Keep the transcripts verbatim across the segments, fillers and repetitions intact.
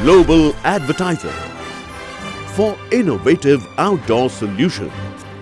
global advertiser for innovative outdoor solutions.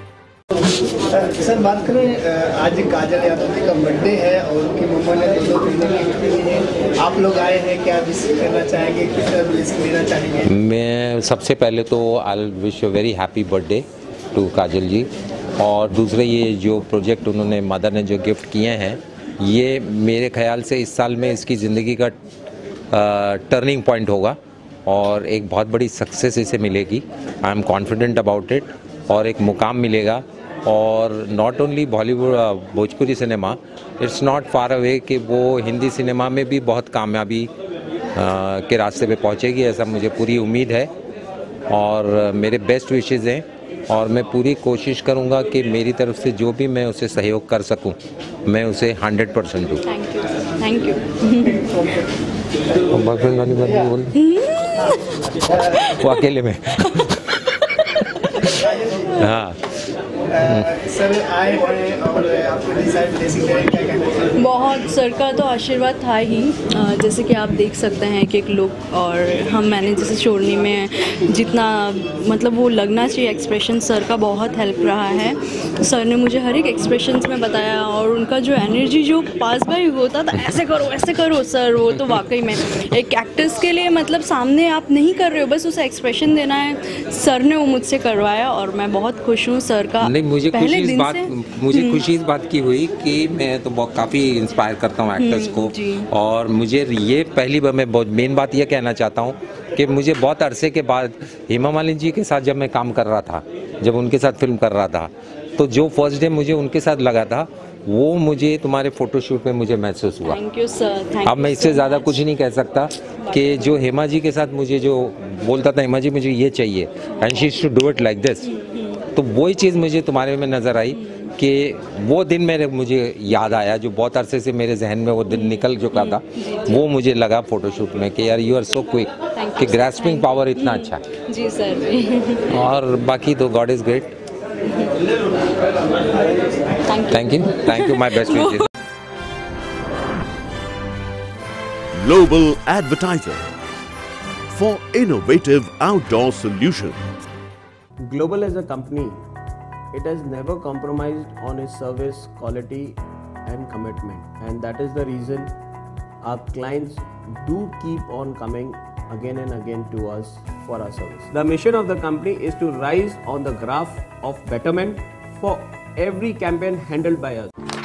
Sir बात करें, आज काजल यादव जी का बर्थडे है और उनकी मम्मा ने दो दो महीने गिफ्ट दी है। आप लोग आए हैं, क्या विश करना चाहेंगे, किस तरह विश देना चाहेंगे? मैं सबसे पहले तो I wish you very happy birthday to Kajal ji, और दूसरे ये जो प्रोजेक्ट उन्होंने मदर ने जो गिफ्ट किए हैं, ये मेरे ख्याल से इस साल में इसकी ज़िंदगी का टर्निंग पॉइंट होगा और एक बहुत बड़ी सक्सेस इसे मिलेगी। I am confident about it, और एक मुकाम मिलेगा। और not only Bollywood Bhojpuri cinema, it's not far away कि वो हिंदी सिनेमा में भी बहुत कामयाबी के रास्ते पे पहुंचेगी, ऐसा मुझे पूरी उम्मीद है। और मेरे बेस्ट विशेज़ हैं और मैं पूरी कोशिश करूंगा कि मेरी तरफ से जो भी मैं उसे सहयोग कर सकूं, मैं उसे हंड्रेड परसेंट दूँ। Thank you thank you. Boyfriend वाली बात बोल वो अकेले में हाँ। सर आए हैं और आपको डिसाइड ब्लेसिंग करें, क्या कहना चाहिए? बहुत सर का तो आशीर्वाद था ही, जैसे कि आप देख सकते हैं कि एक लुक, और हम मैंने जैसे छोड़ने में जितना मतलब वो लगना चाहिए एक्सप्रेशन, सर का बहुत हेल्प रहा है। सर ने मुझे हर एक एक्सप्रेशंस में बताया, और उनका जो एनर्जी जो पास बाई होता था, ऐसे करो ऐसे करो सर, वो तो वाकई में एक एक्टर्स के लिए मतलब सामने आप नहीं कर रहे हो, बस उसे एक्सप्रेशन देना है। सर ने वो मुझसे करवाया और मैं बहुत खुश हूँ सर का। नहीं, मुझे खुशी इस बात मुझे खुशी इस बात की हुई कि मैं तो बहुत काफ़ी इंस्पायर करता हूँ एक्टर्स को, और मुझे ये पहली बार मैं बहुत मेन बात ये कहना चाहता हूँ कि मुझे बहुत अरसे के बाद हेमा मालिनी जी के साथ जब मैं काम कर रहा था, जब उनके साथ फिल्म कर रहा था, तो जो फर्स्ट डे मुझे उनके साथ लगा था, वो मुझे तुम्हारे फोटोशूट में मुझे महसूस हुआ। Thank you sir. अब मैं इससे ज़्यादा कुछ नहीं कह सकता कि जो हेमा जी के साथ मुझे जो बोलता था, हेमा जी मुझे ये चाहिए and she should do it like this, तो वही चीज़ मुझे तुम्हारे में नज़र आई कि वो दिन मेरे मुझे याद आया, जो बहुत अरसे से मेरे जहन में वो दिन निकल चुका था, वो मुझे लगा फोटोशूट में कि यार यू आर सो क्विक, कि ग्रैस्पिंग पावर इतना अच्छा जी सर। और बाकी तो god is great. Thank you thank you my best wishes. Global advertiser for innovative outdoor solutions. Global as a company, it has never compromised on its service quality and commitment, and that is the reason our clients do keep on coming again and again to us for our service. The mission of the company is to rise on the graph of betterment for every campaign handled by us.